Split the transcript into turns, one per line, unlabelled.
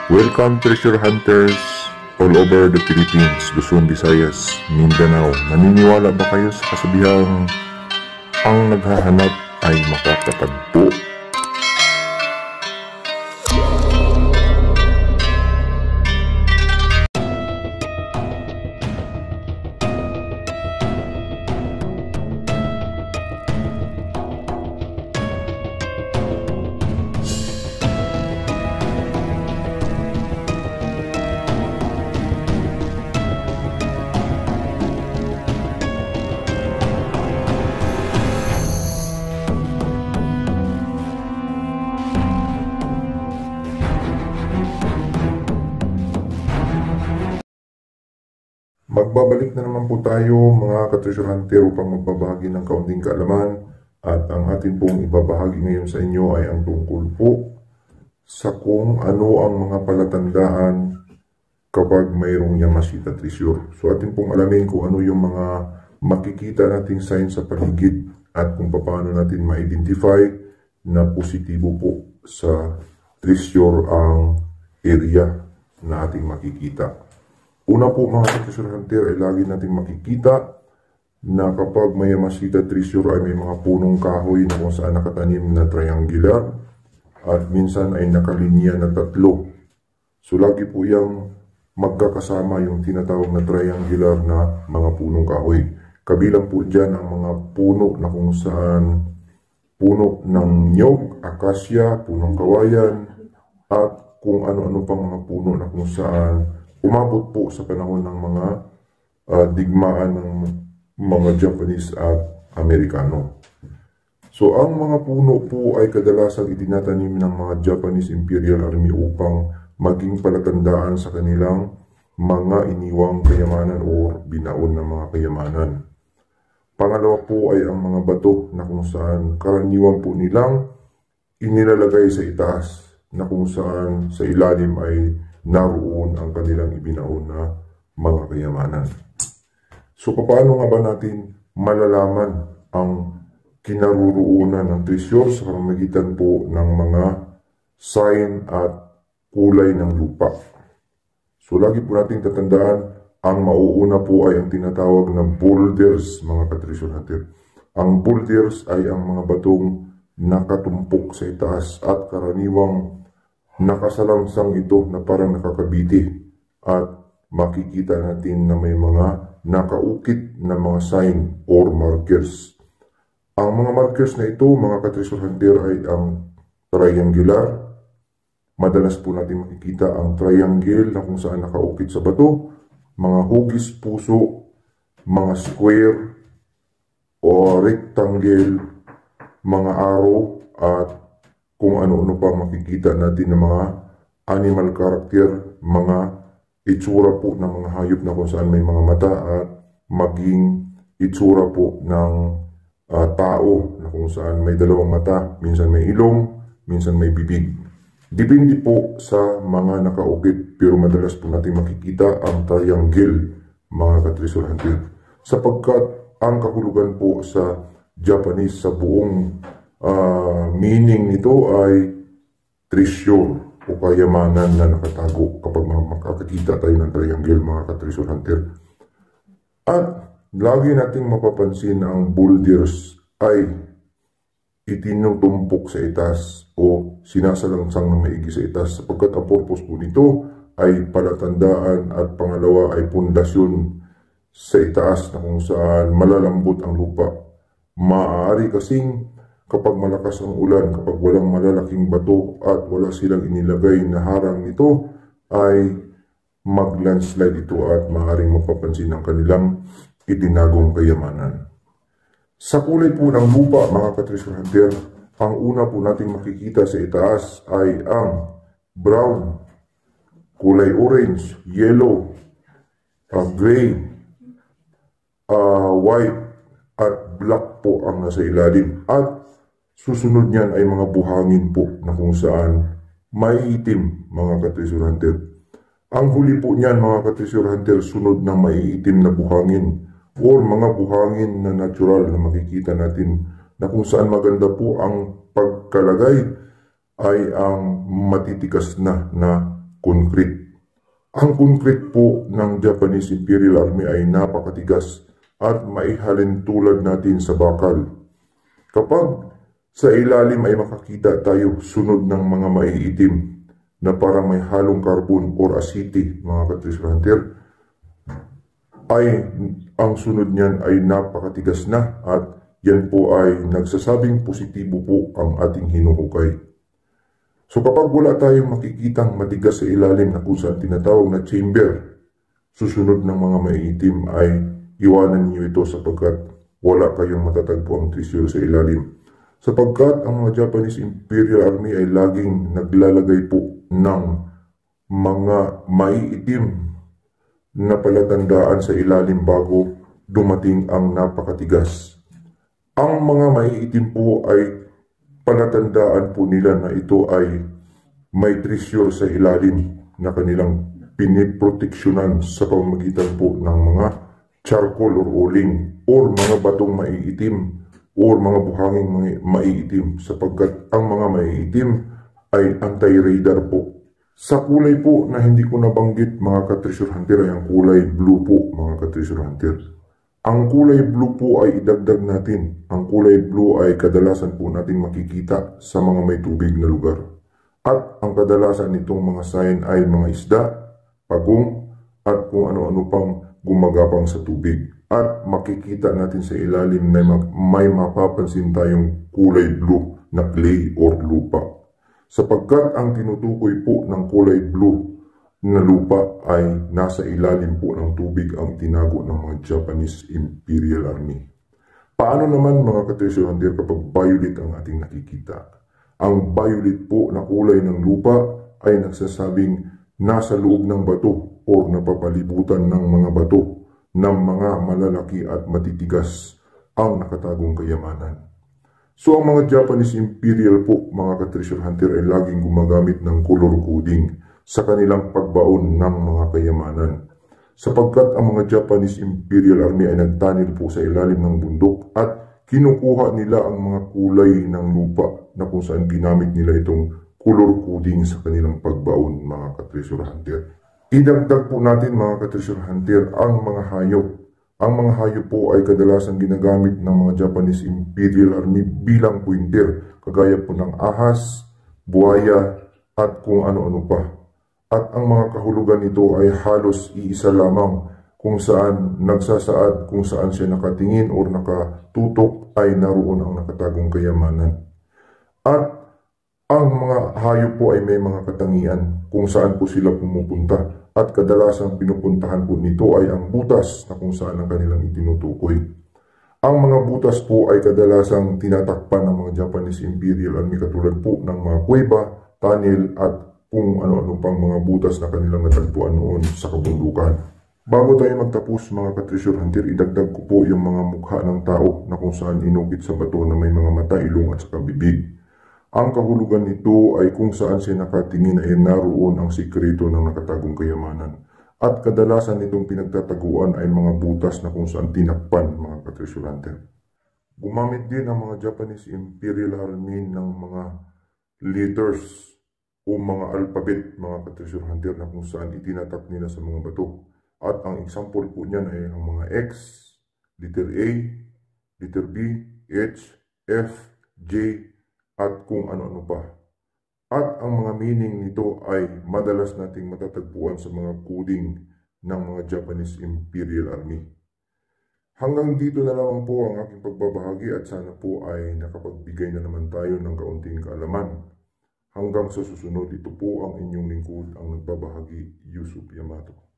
Welcome treasure hunters all over the Philippines, Luzon, Visayas, Mindanao. Naniniwala ba kayo sa kasabihang ang naghahanap ay makakatagpo? Magbabalik na naman po tayo mga ka-treasure hunter upang magbabahagi ng kaunting kaalaman, at ang atin pong ibabahagi ngayon sa inyo ay ang tungkol po sa kung ano ang mga palatandaan kapag mayroong Yamashita treasure. So atin pong alamin kung ano yung mga makikita nating signs sa paligid at kung paano natin ma-identify na positibo po sa treasure ang area na ating makikita. Una po mga treasure hunter ay lagi nating makikita na kapag may Yamashita treasure ay may mga punong kahoy na kung saan nakatanim na triangular at minsan ay nakalinya na tatlo. So lagi po yung magkakasama yung tinatawag na triangular na mga punong kahoy. Kabilang po dyan ang mga puno na kung saan puno ng nyog, akasya, punong kawayan at kung ano-ano pang mga puno na kung saan umabot po sa panahon ng mga digmaan ng mga Japanese at Amerikano. So ang mga puno po ay kadalasang itinatanim ng mga Japanese Imperial Army upang maging palatandaan sa kanilang mga iniwang kayamanan o binaon na mga kayamanan. Pangalawa po ay ang mga bato na kung saan karaniwan po nilang inilalagay sa itaas na kung saan sa ilalim ay naroon ang kanilang ibinaon na mga kayamanan. So paano nga ba natin malalaman ang kinaroroonan ng treasure sa pamamagitan po ng mga sign at kulay ng lupa? So lagi po natin tatandaan, ang mauuna po ay ang tinatawag na boulders mga ka-treasure hunter. Ang boulders ay ang mga batong nakatumpok sa itaas at karaniwang nakasalangsang ito na parang nakakabiti, at makikita natin na may mga nakaukit na mga sign or markers. Ang mga markers na ito mga ka-treasure hunter ay ang triangular. Madalas po natin makikita ang triangle na kung saan nakaukit sa bato, mga hugis puso, mga square o rectangle, mga arrow, at kung ano-ano pang makikita natin ng mga animal character, mga itsura po ng mga hayop na kung saan may mga mata at maging itsura po ng tao na kung saan may dalawang mata, minsan may ilong, minsan may bibig. Depende po sa mga nakaukit, pero madalas po natin makikita ang triangle mga ka-treasure hunter, sapagkat ang kahulugan po sa Japanese sa buong meaning nito ay treasure o kayamanan na nakatago kapag makakakita tayo ng triangle mga ka-treasure hunter. At lagi nating mapapansin na ang boulders ay itinutumpok sa itaas o sinasalangsang ng maigi sa itaas, sapagkat ang purpose po nito ay palatandaan at pangalawa ay pundasyon sa itaas na kung saan malalambot ang lupa. Maaari kasing kapag malakas ang ulan, kapag walang malalaking bato at wala silang inilagay na harang nito, ay mag-landslide ito at maaaring mapapansin ang kanilang itinagong kayamanan. Sa kulay po ng lupa mga ka-treasure hunter, ang una po nating makikita sa itaas ay ang brown, kulay orange, yellow, gray, white at black po ang nasa ilalim. At susunod niyan ay mga buhangin po na kung saan may itim mga ka-treasure hunter. Ang huli po niyan mga ka-treasure hunter, sunod na may itim na buhangin or mga buhangin na natural na makikita natin na kung saan maganda po ang pagkalagay ay ang matitikas na concrete. Ang concrete po ng Japanese Imperial Army ay napakatigas at maihalin tulad natin sa bakal. Kapag sa ilalim ay makakita tayo sunod ng mga maiitim na parang may halong carbon or asiti, mga ka-treasure hunter, ay ang sunod niyan ay napakatigas na at yan po ay nagsasabing positibo po ang ating hinuhukay. So kapag wala tayong makikitang matigas sa ilalim na kung saan tinatawag na chamber, susunod ng mga maiitim ay iwanan niyo ito sapagkat wala kayong matatagpo ang treasure sa ilalim. Sapagkat ang mga Japanese Imperial Army ay laging naglalagay po ng mga maiitim na palatandaan sa ilalim bago dumating ang napakatigas. Ang mga maiitim po ay palatandaan po nila na ito ay may treasure sa ilalim na kanilang piniproteksyonan sa pamamagitan po ng mga charcoal or uling or mga batong maiitim or mga buhanging maiitim sapagkat ang mga maiitim ay anti-radar po. Sa kulay po na hindi ko nabanggit mga ka-treasure hunter ay ang kulay blue po mga ka-treasure hunter. Ang kulay blue po ay idagdag natin. Ang kulay blue ay kadalasan po natin makikita sa mga may tubig na lugar. At ang kadalasan nitong mga sign ay mga isda, pagong, at kung ano-ano pang gumagapang sa tubig. At makikita natin sa ilalim na may mapapansin tayong kulay blue na clay or lupa. Sapagkat ang tinutukoy po ng kulay blue na lupa ay nasa ilalim po ng tubig ang tinago ng mga Japanese Imperial Army. Paano naman mga ka-treasure hunter kapag violet ang ating nakikita? Ang violet po na kulay ng lupa ay nagsasabing nasa loob ng bato o napapalibutan ng mga bato ng mga malalaki at matitigas ang nakatagong kayamanan. So ang mga Japanese Imperial po, mga ka-treasure hunter, ay laging gumagamit ng color coding sa kanilang pagbaon ng mga kayamanan. Sapagkat ang mga Japanese Imperial Army ay nagtanil po sa ilalim ng bundok at kinukuha nila ang mga kulay ng lupa na kung saan ginamit nila itong color coding sa kanilang pagbaon, mga ka-treasure hunter. Idagdag po natin mga ka-treasure hunter ang mga hayop. Ang mga hayop po ay kadalasan ginagamit ng mga Japanese Imperial Army bilang pointer, kagaya po ng ahas, buhaya, at kung ano-ano pa. At ang mga kahulugan nito ay halos iisa lamang kung saan nagsasaad kung saan siya nakatingin o nakatutok ay naroon ang nakatagong kayamanan. At ang mga hayop po ay may mga katangian kung saan po sila pumupunta at kadalasan pinupuntahan po nito ay ang butas na kung saan ang kanilang itinutukoy. Ang mga butas po ay kadalasang tinatakpan ng mga Japanese Imperial Army katulad po ng mga kuweba, tunnel at kung ano-ano pang mga butas na kanilang natagpuan noon sa kabundukan. Bago tayo magtapos mga ka-treasure hunter, idagdag ko po yung mga mukha ng tao na kung saan inukit sa bato na may mga mata, ilong at saka bibig. Ang kahulugan nito ay kung saan siya nakatingin ay naroon ang sikreto ng nakatagong kayamanan. At kadalasan nitong pinagtataguan ay mga butas na kung saan tinakpan mga ka-treasure hunter. Gumamit din ang mga Japanese Imperial Army ng mga letters o mga alphabet mga ka-treasure hunter na kung saan itinatak nila sa mga bato. At ang example po niyan ay ang mga X, letter A, letter B, H, F, J, at kung ano-ano pa. At ang mga meaning nito ay madalas nating matatagpuan sa mga coding ng mga Japanese Imperial Army. Hanggang dito na lang po ang aking pagbabahagi at sana po ay nakapagbigay na naman tayo ng kaunting kaalaman. Hanggang sa susunod, ito po ang inyong lingkod, ang nagbabahagi, Yusuf Yamato.